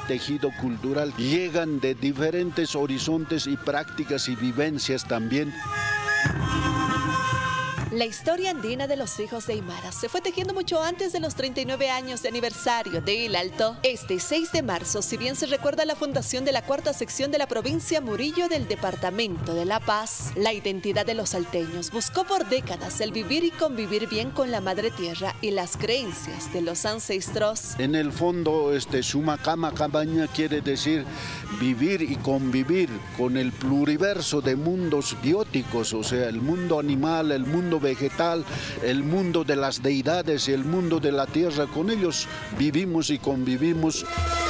tejido cultural, llegan de diferentes horizontes y prácticas y vivencias también. La historia andina de los hijos de Aymara se fue tejiendo mucho antes de los 39 años de aniversario de El Alto. Este 6 de marzo, si bien se recuerda la fundación de la cuarta sección de la provincia Murillo del departamento de La Paz, la identidad de los salteños buscó por décadas el vivir y convivir bien con la madre tierra y las creencias de los ancestros. En el fondo, Sumacama Cabaña quiere decir vivir y convivir con el pluriverso de mundos bióticos, o sea, el mundo animal, el mundo vegetal, el mundo de las deidades y el mundo de la tierra. Con ellos vivimos y convivimos.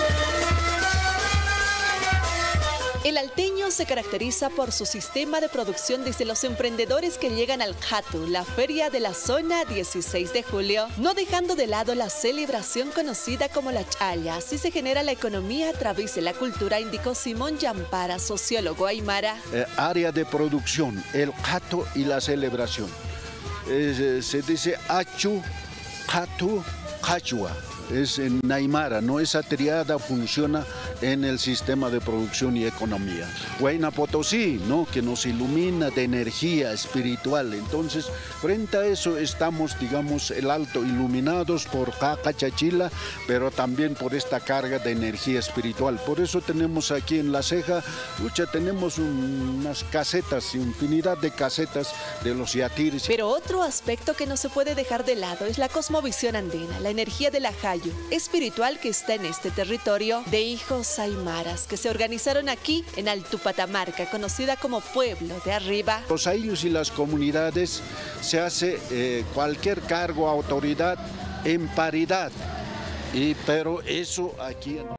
El alteño se caracteriza por su sistema de producción desde los emprendedores que llegan al Jatu, la feria de la zona 16 de julio, no dejando de lado la celebración conocida como la chaya. Así se genera la economía a través de la cultura, indicó Simón Yampara, sociólogo aymara. Área de producción, el Jatu y la celebración. Se dice Achu, Jatu, Jachua. Es en aymara, ¿no? Esa triada funciona en el sistema de producción y economía. Huayna Potosí, ¿no? Que nos ilumina de energía espiritual. Entonces, frente a eso estamos, digamos, El Alto iluminados por Jacachachila, pero también por esta carga de energía espiritual. Por eso tenemos aquí en La Ceja, tenemos unas casetas, infinidad de casetas de los yatiris. Pero otro aspecto que no se puede dejar de lado es la cosmovisión andina, la energía de la Jayu espiritual que está en este territorio de hijos aymaras que se organizaron aquí en Altupatamarca, conocida como Pueblo de Arriba. Los ayllus y las comunidades se hace cualquier cargo, autoridad en paridad, pero eso aquí...